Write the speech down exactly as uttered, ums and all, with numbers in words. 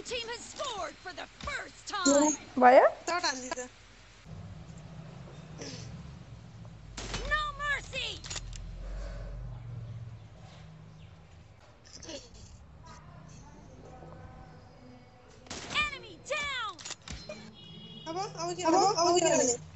team has scored for the first time. भयो Start हान्दिन्छ No mercy. Enemy down. अब अब के अब अब के गर्ने